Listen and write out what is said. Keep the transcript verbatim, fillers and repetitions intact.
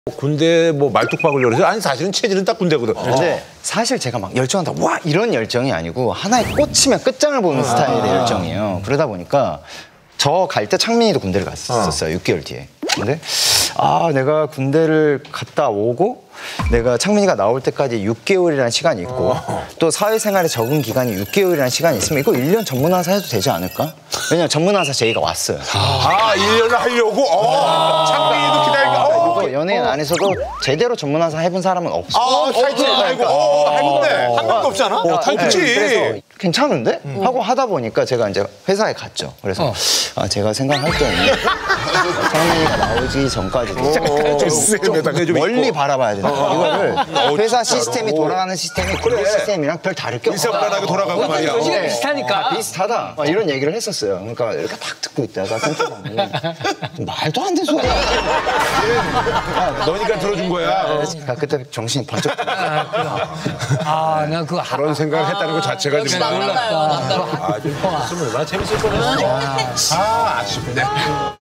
군대 뭐 말뚝박을 열어서 아니 사실은 체질은 딱 군대거든. 근데 사실 제가 막 열정한다 와 이런 열정이 아니고 하나에 꽂히면 끝장을 보는 스타일의 열정이에요. 그러다 보니까 저 갈 때 창민이도 군대를 갔었어요. 육 개월 뒤에. 근데 아 내가 군대를 갔다 오고 내가 창민이가 나올 때까지 육 개월이라는 시간이 있고 또 사회생활에 적응 기간이 육 개월이라는 시간이 있으면 이거 일 년 전문화사 해도 되지 않을까? 왜냐면 전문화사 제의가 왔어요. 아, 일 년을 하려고? 어, 창민이도 기다리니까. 어, 이거 연예인 안에서도 제대로 전문화사 해본 사람은 없어. 아, 타이틀 알고. 어, 해본데. 한 명도 없잖아. 어, 타이틀이지. 그래서 괜찮은데? 음. 하고 하다 보니까 제가 이제 회사에 갔죠. 그래서 어. 아, 제가 생각할 때는 창민이가 나오기 전까지도 좀, 좀 멀리 바라봐야 된다. 이거를 회사 시스템이 돌아가는 시스템이 군대 시스템이랑 별 다를 게 없다. 일사불란하게 돌아가고 말이야. 요지가 비슷하니까. 아, 비슷하다. 막 이런 얘기를 했었어요. 그러니까 이렇게 딱 듣고 있다가 생각하면 말도 안 되는 소리야. 너니까 들어준 거야. 그러니까 그때 정신이 번쩍 들었어요. 아, 나 그거 그런 생각을 했다는 것 자체가 지금. 놀랐다. 아, 좀 재밌을 뻔했어. 아, 아쉽네.